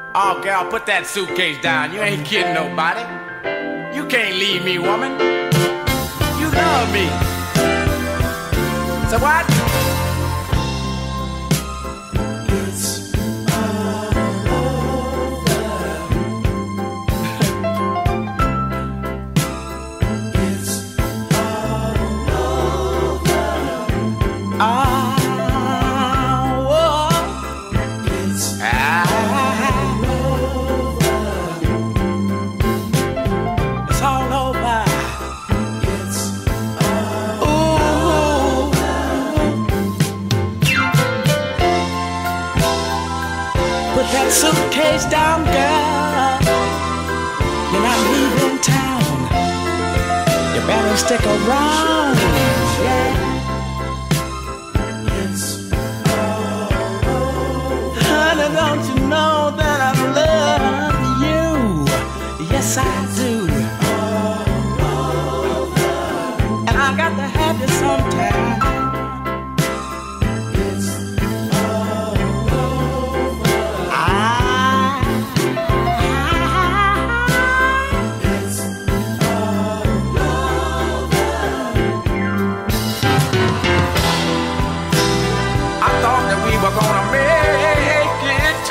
Oh, girl, put that suitcase down. You ain't kidding nobody. You can't leave me, woman. You love me. So what? It's all over. It's all over. Put that suitcase down, girl. You're not leaving town. You better stick around. Yeah. Honey, don't you know that I love you? Yes, I do. And I got to have you sometime. Gonna make it,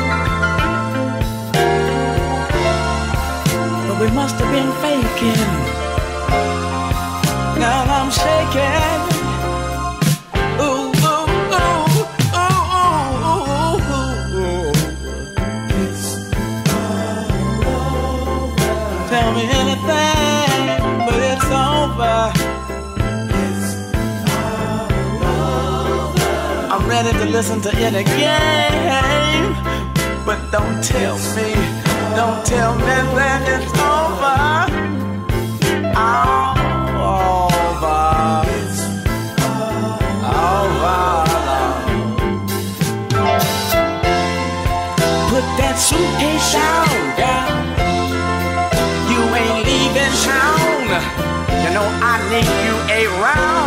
but we must have been faking. Now I'm shaking. Ooh, ooh, ooh, ooh, ooh, ooh. It's all over. Tell me anything, but it's over. I'm ready to listen to any game, but don't tell me that it's over. Over. Put that suitcase down, girl. You ain't leaving town. You know I need you around.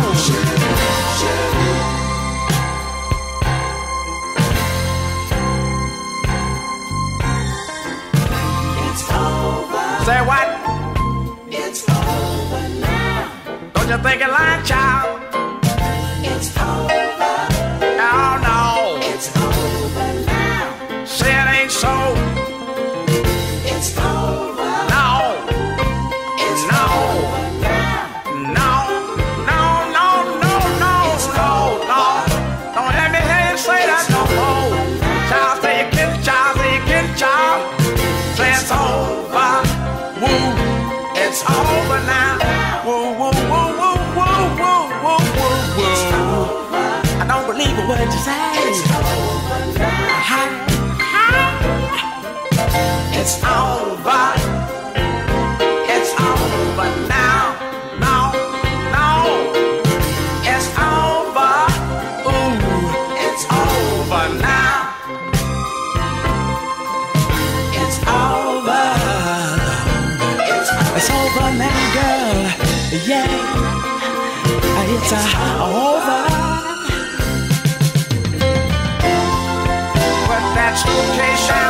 Say what? It's over now. Don't you think it like, child? It's over. No, no. It's over now. Say it ain't so. It's over. No. It's no. over now. No. No, no, no, no, no, no. Don't let me hear you say that no more. Child, say you get it, child, say you get it, child. Say it's over. Woo, it's over now. Woo, woo, woo, woo, woo, woo, woo, woo, woo. I don't believe a word you say. It's over now. It's over. It's over now. No, no. It's over. Ooh, it's over now. It's over. It's over now, girl. Yeah, it's over. Put that suitcase down.